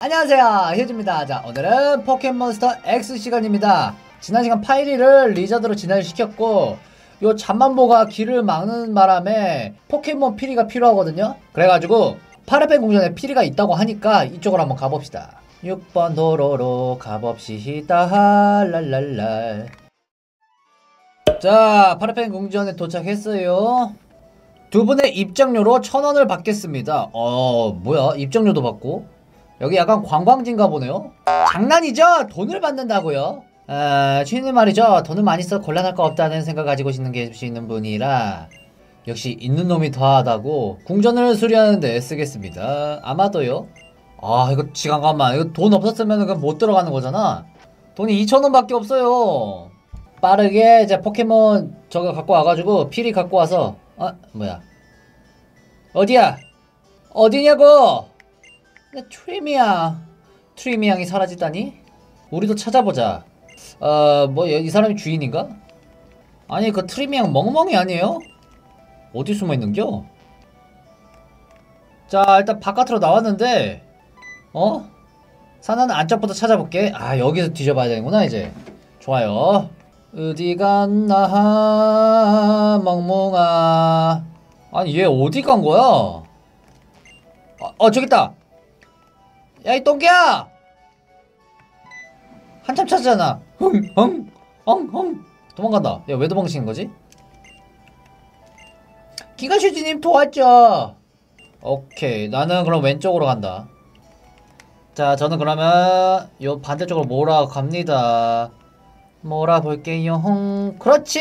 안녕하세요, 휴즈입니다. 자, 오늘은 포켓몬스터 X 시간입니다. 지난 시간 파이리를 리저드로 진화시켰고 요 잠만보가 길을 막는 바람에 포켓몬 피리가 필요하거든요. 그래가지고 파르펜 궁전에 피리가 있다고 하니까 이쪽으로 한번 가봅시다. 6번 도로로 가봅시다. 랄랄랄. 자, 파르펜 궁전에 도착했어요. 두 분의 입장료로 1,000원을 받겠습니다. 뭐야? 입장료도 받고? 여기 약간 관광지인가 보네요? 장난이죠? 돈을 받는다고요? 주인님 말이죠. 돈을 많이 써 곤란할 거 없다는 생각 가지고 계시는 분이라 역시 있는 놈이 더하다고 궁전을 수리하는데 쓰겠습니다. 아마도요? 이거 잠깐만. 이거 돈 없었으면 그냥 못 들어가는 거잖아. 돈이 2,000원 밖에 없어요. 빠르게 이제 포켓몬 저거 갖고 와가지고 피리 갖고 와서 뭐야? 어디야? 어디냐고? 트리미양이 사라졌다니? 우리도 찾아보자. 이 사람이 주인인가? 아니, 그 트리미양 멍멍이 아니에요? 어디 숨어있는겨? 자, 일단 바깥으로 나왔는데, 사나는 안쪽부터 찾아볼게. 여기서 뒤져봐야 되는구나, 이제. 좋아요. 어디 갔나, 멍멍아. 아니, 얘 어디 간 거야? 저기있다! 야, 이 똥개야! 한참 찾잖아. 도망간다. 야, 왜 도망치는 거지? 기가슈지님 도왔죠? 오케이. 나는 그럼 왼쪽으로 간다. 자, 저는 그러면 요 반대쪽으로 몰아갑니다. 몰아볼게요. 그렇지!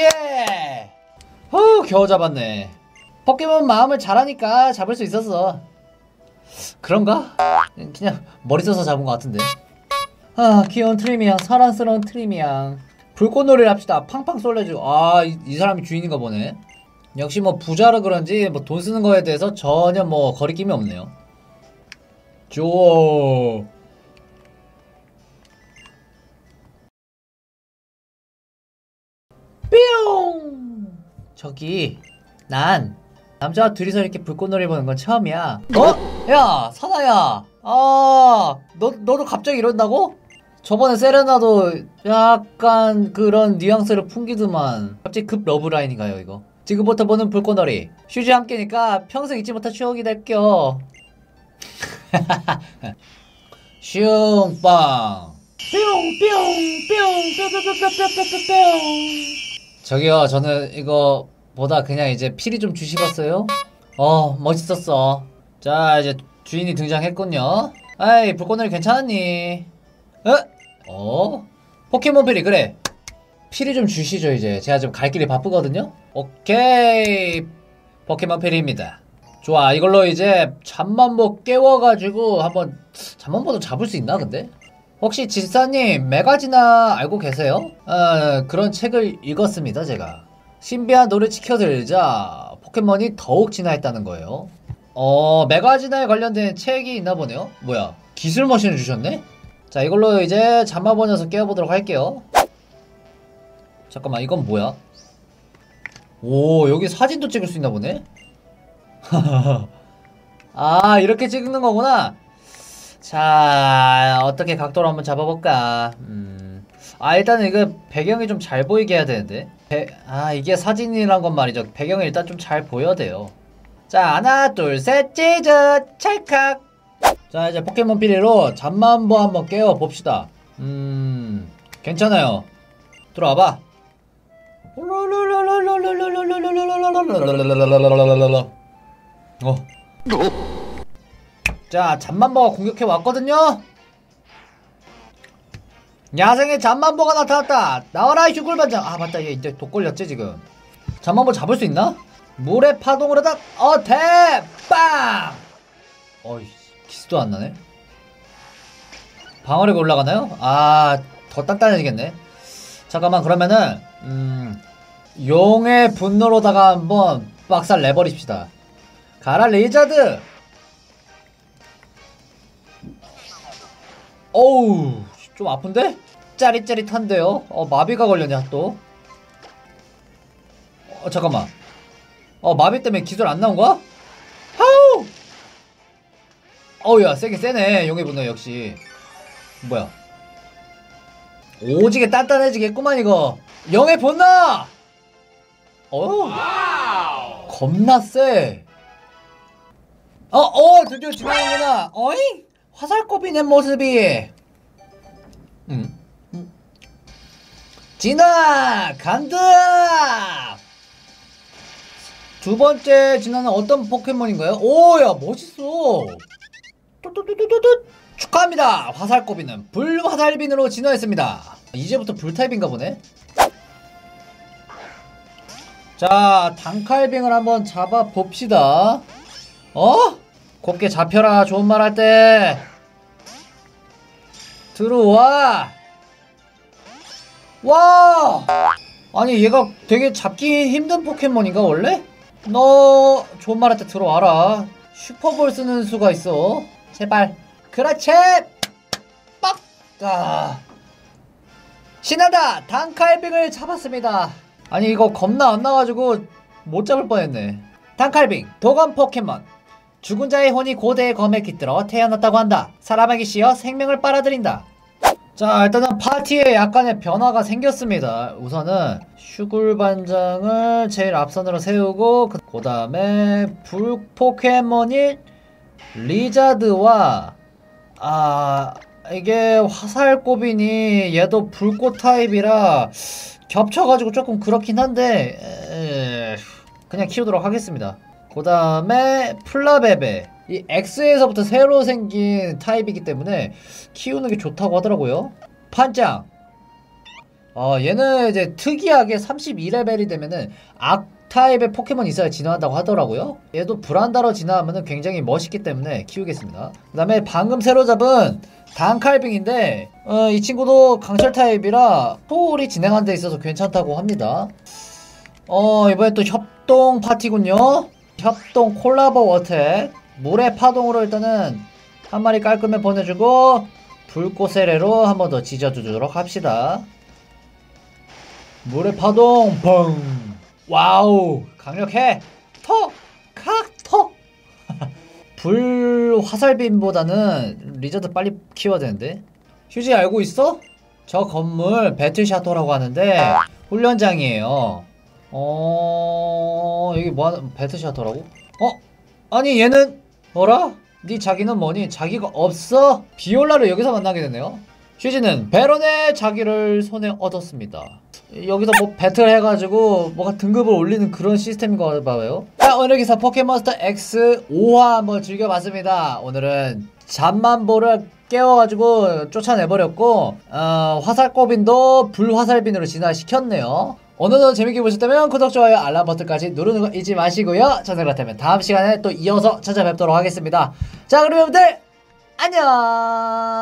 겨우 잡았네. 포켓몬 마음을 잘하니까 잡을 수 있었어. 그런가? 그냥 머리 써서 잡은 것 같은데. 귀여운 트리미양, 사랑스러운 트리미양. 불꽃놀이를 합시다. 팡팡 쏠래줘. 이 사람이 주인인가 보네. 역시 뭐 부자라 그런지 뭐 돈 쓰는 거에 대해서 전혀 뭐 거리낌이 없네요. 좋아. 뿅. 저기 난 남자와 둘이서 이렇게 불꽃놀이 보는 건 처음이야. 야, 사나야. 너도 갑자기 이런다고? 저번에 세레나도 약간 그런 뉘앙스를 풍기더만 갑자기 급 러브라인인가요, 이거? 지금부터 보는 불꽃놀이. 슈즈 함께니까 평생 잊지 못할 추억이 될겨. 슝빵. 뿅뿅뿅뿅뿅뿅뿅뿅뿅. 저기요, 저는 이거 보다 그냥 이제 피리 좀 주시겠어요? 멋있었어. 자, 이제 주인이 등장했군요. 아이, 불꽃놀이 괜찮았니? 포켓몬 피리, 그래. 피리 좀 주시죠, 이제. 제가 좀 갈 길이 바쁘거든요? 오케이. 포켓몬 피리입니다. 좋아, 이걸로 이제 잠만보 깨워가지고 한번 잠만보도 잡을 수 있나, 근데? 혹시 지사님, 메가지나 알고 계세요? 그런 책을 읽었습니다, 제가. 신비한 돌을 지켜들자 포켓몬이 더욱 진화했다는 거예요. 메가진화에 관련된 책이 있나 보네요. 뭐야, 기술 머신을 주셨네? 자, 이걸로 이제 잠만보 녀석 깨워보도록 할게요. 잠깐만, 이건 뭐야? 오, 여기 사진도 찍을 수 있나 보네? 이렇게 찍는 거구나. 자, 어떻게 각도로 한번 잡아볼까? 일단은 이거 배경이 좀 잘 보이게 해야 되는데. 이게 사진이란 건 말이죠. 배경이 일단 좀 잘 보여야 돼요. 자, 하나, 둘, 셋, 찌즈, 찰칵. 자, 이제 포켓몬 피리로 잠만보 한번 깨워봅시다. 괜찮아요. 들어와봐. 자, 잠만보가 공격해 왔거든요. 야생의 잠만보가 나타났다. 나와라, 휴굴반장. 맞다, 얘 이제 독 걸렸지 지금. 잠만보 잡을 수 있나? 물의 파동으로 빵. 기스도 안 나네. 방어력이 올라가나요? 더 단단해지겠네. 잠깐만, 그러면은 용의 분노로다가 한번 빡살 내버립시다. 가라, 리자드. 어우, 좀 아픈데? 짜릿짜릿한데요? 마비가 걸렸냐 또? 잠깐만. 마비 때문에 기술 안 나온 거야? 하우! 어우야 세게 세네 용의 분노 역시. 뭐야 오지게 단단해지겠구만 이거. 영의 분노! 어우 겁나 세. 드디어 지나는구나. 어잉? 화살꼬비는 모습이. 진화! 간다! 두 번째 진화는 어떤 포켓몬인가요? 오야 멋있어. 뚜뚜뚜뚜뚜 축하합니다. 화살꼬비는 불화살빈으로 진화했습니다. 이제부터 불타입인가 보네. 자 단칼빙을 한번 잡아봅시다. 곱게 잡혀라. 좋은 말 할 때 들어와. 와 아니 얘가 되게 잡기 힘든 포켓몬인가 원래? 너 좋은 말 할 때 들어와라. 슈퍼볼 쓰는 수가 있어. 제발. 그렇지. 빡. 신난다. 단칼빙을 잡았습니다. 아니 이거 겁나 안 나가지고 못 잡을 뻔했네. 단칼빙 도검 포켓몬. 죽은 자의 혼이 고대의 검에 깃들어 태어났다고 한다. 사람에게 씌어 생명을 빨아들인다. 자 일단은 파티에 약간의 변화가 생겼습니다. 우선은 슈굴반장을 제일 앞선으로 세우고 그 다음에 불 포켓몬인 리자드와 이게 화살꼬비니 얘도 불꽃 타입이라 겹쳐가지고 조금 그렇긴 한데 그냥 키우도록 하겠습니다. 그 다음에 플라베베 이 X에서부터 새로 생긴 타입이기 때문에 키우는 게 좋다고 하더라고요. 판짱 얘는 이제 특이하게 32레벨이 되면은 악 타입의 포켓몬이 있어야 진화한다고 하더라고요. 얘도 브란다로 진화하면은 굉장히 멋있기 때문에 키우겠습니다. 그 다음에 방금 새로 잡은 단칼빙인데 이 친구도 강철 타입이라 소울이 진행하는 데 있어서 괜찮다고 합니다. 이번에 또 협동 파티군요. 협동 콜라보 어택 물의 파동으로 일단은 한 마리 깔끔히 보내주고 불꽃 세례로 한 번 더 지져주도록 합시다. 물의 파동 펑. 와우 강력해. 불 화살빔보다는 리저드 빨리 키워야 되는데. 휴지 알고 있어? 저 건물 배틀샤토라고 하는데 훈련장이에요. 여기 뭐하는 배틀샤토라고? 아니 얘는 뭐라? 네 자기는 뭐니? 자기가 없어? 비올라를 여기서 만나게 되네요. 휴지는 베론의 자기를 손에 얻었습니다. 여기서 뭐 배틀 해가지고 뭐가 등급을 올리는 그런 시스템인가 봐요. 자 오늘 기사 포켓몬스터 X 5화 한번 즐겨봤습니다. 오늘은 잠만보를 깨워가지고 쫓아내버렸고 화살꼬빈도 불화살빈으로 진화시켰네요. 오늘도 재밌게 보셨다면 구독, 좋아요, 알람 버튼까지 누르는 거 잊지 마시고요. 저 그렇다면 다음 시간에 또 이어서 찾아뵙도록 하겠습니다. 자 그럼 여러분들 안녕.